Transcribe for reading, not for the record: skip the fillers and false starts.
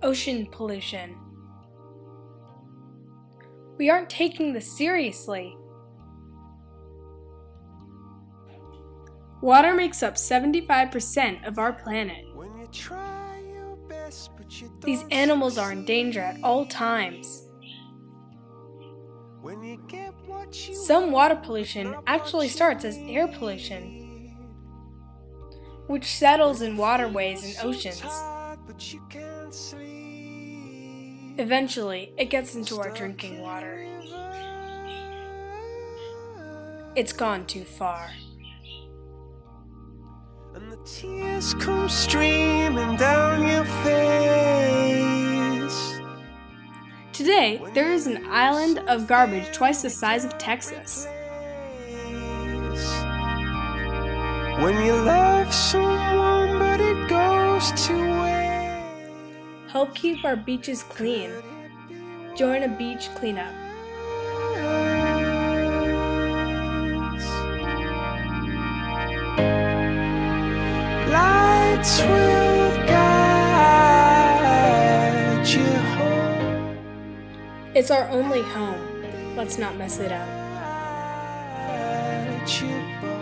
Ocean pollution. We aren't taking this seriously. Water makes up 75% of our planet. These animals are in danger at all times. Some water pollution actually starts as air pollution, which settles in waterways and oceans. Eventually, it gets into our drinking water. It's gone too far. And the tears come streaming down your face. Today, there is an island of garbage twice the size of Texas. When you love someone, but it goes to waste. Help keep our beaches clean. Join a beach cleanup. Lights will guide you home. It's our only home. Let's not mess it up. Guide you